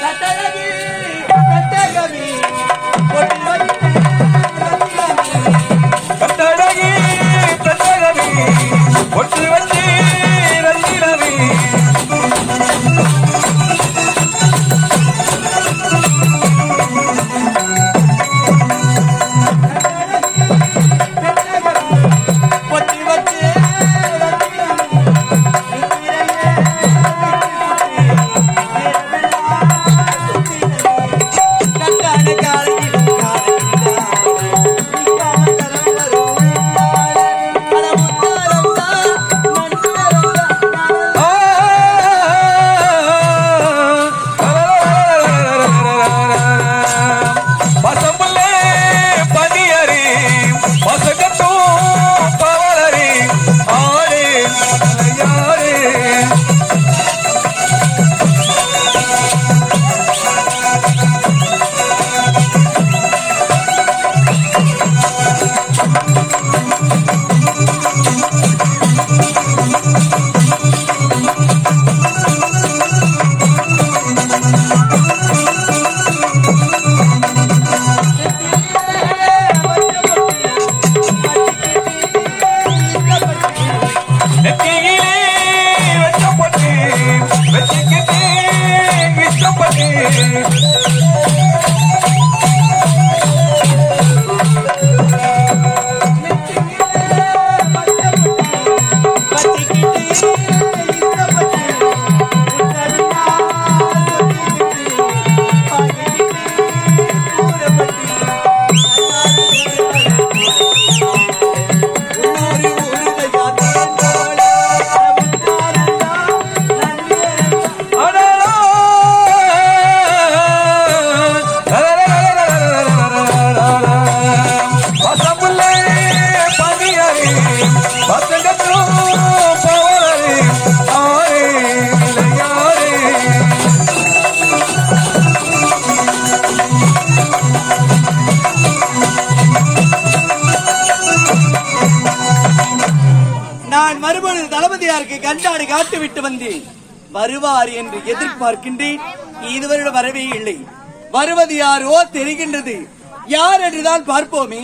கண்டாடி காட்டு விட்டு வந்தேன். வருவார் என்று எதிர்பார்க்கின்றேன். இதுவரை வரவே இல்லை. வருவது யாரோ தெரிகின்றது. யார் என்றுதான் பார்ப்போமே.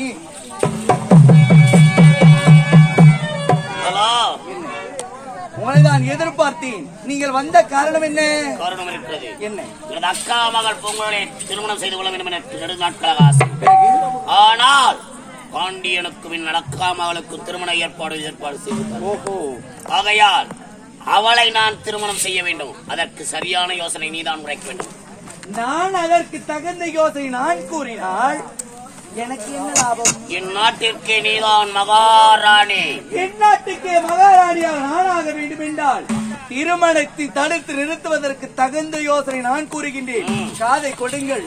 உங்களைதான் எதிர்பார்த்தேன். நீங்கள் வந்த காரணம் என்ன? காரணம் இருக்கிறது. என்ன? எனது அக்கா மகள் பொங்கலை திருமணம் செய்து கொள்ள வேண்டும் என நெடுநாட்களாக ஆசை. ஆனால் பாண்டியனுக்கு அக்கா மகளுக்கு திருமண ஏற்பாடு செய்தார். ஓஹோ. ஆகையால் அவளை நான் திருமணம் செய்ய வேண்டும். அதற்கு சரியான யோசனை நீதான் உரைக்க வேண்டும். நான் அதற்கு தகுந்த யோசனை நான் கூறினால் எனக்கு என்ன லாபம்? என் நாட்டிற்கே நீதான் மகாராணி. என் நாட்டுக்கே மகாராணியாக நானாக வேண்டும் என்றால் திருமணத்தை தடுத்து நிறுத்துவதற்கு தகுந்த யோசனை நான் கூறுகின்றேன். காதை கொடுங்கள்.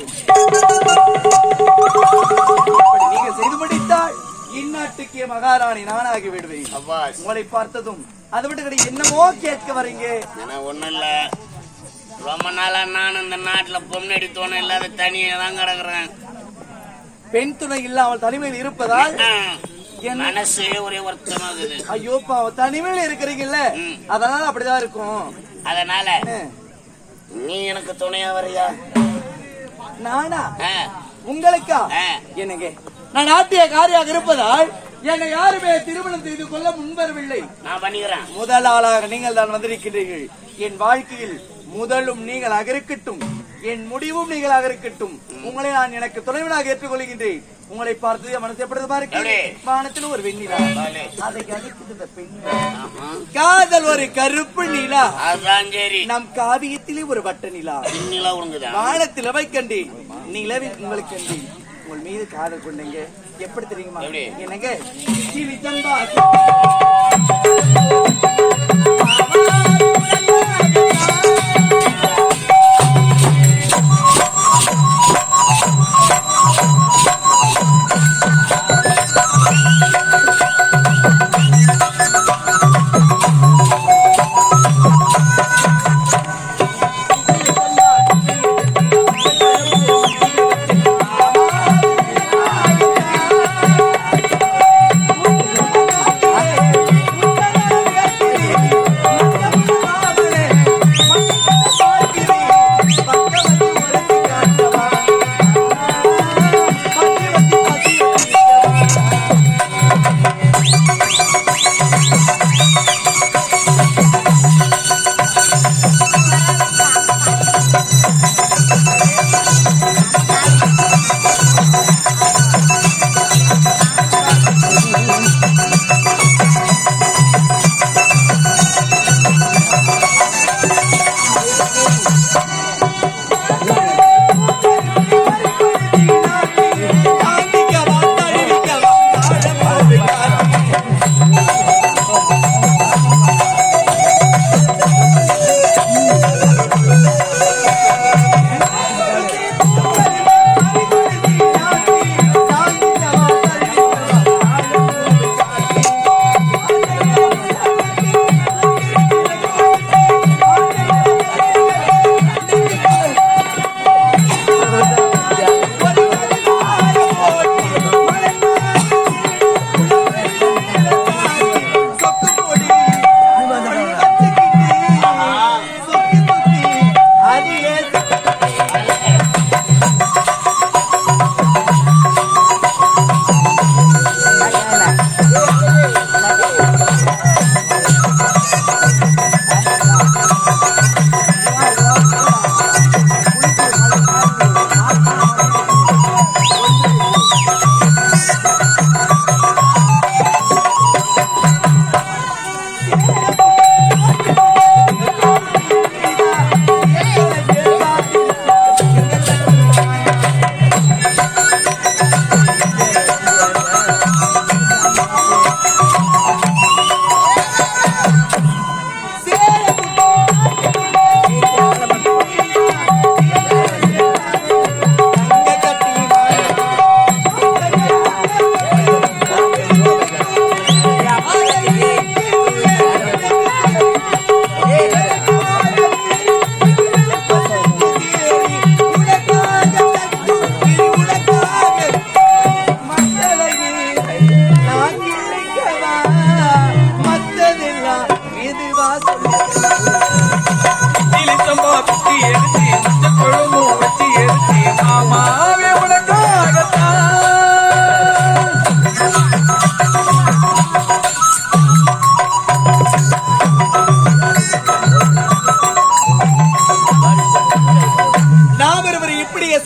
நீங்கள் செய்து முடித்தால் இந்நாட்டுக்கே மகாராணி நானாகி விடுவேன். உங்களை பார்த்ததும் அதை விட்டு என்னமோ கேட்க வரீங்க. ஒண்ணு இல்ல, ரொம்ப நாளா நான் இந்த நாட்டுல பொண்ணடி தோணை இல்லாத தனியா தான் கிடக்குறேன். பெண் துணை இல்லாமல் தனிமையில் இருப்பதால் மனசே ஒரே வருத்தமாகுது. ஐயோ பாவம், தனிமையில் இருக்கிறீங்கல்ல, அதனால அப்படிதான் இருக்கும். அதனால நீ எனக்கு துணையா வரியா? நானா உங்களுக்கா? என்னங்க, நான் நாட்டியக்காரியாக இருப்பதால் என்னை யாருமே திருமணம் செய்து கொள்ள முன்வரவில்லை. நான் பண்ணிக்கிறேன். முதல் ஆளாக நீங்கள் தான் வந்திருக்கிறீர்கள். என் வாழ்க்கையில் முதலும் நீங்களாக இருக்கட்டும், என் முடிவும் நீங்களாக இருக்கட்டும். உங்களை நான் எனக்கு துணைவனாக ஏற்றுக்கொள்கின்றேன். உங்களை பார்த்து மனசு எப்படி பாருங்க. வானத்தில் ஒரு வெண்ணிலா, அதை கணிக்கின்ற பெண் காதல் ஒரு கருப்பு நிலா. நம் காவியத்திலே ஒரு வட்ட நிலா. வானத்தில் அவை கண்டேன், நிலவில் உங்களுக்கு கண்டேன். உங்கள் மீது காதல் கொண்டீங்க. எப்படி தெரியுமா? என்னங்க,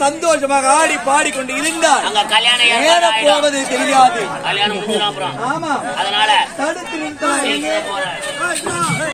சந்தோஷமாக ஆடி பாடிக்கொண்டு இருந்தால் அங்க கல்யாணம் நேரம் போவது தெரியாது. கல்யாணம் முடிஞ்சிடும் அப்புறம். ஆமா, அதனால தடுத்து நிறுத்தலாம்.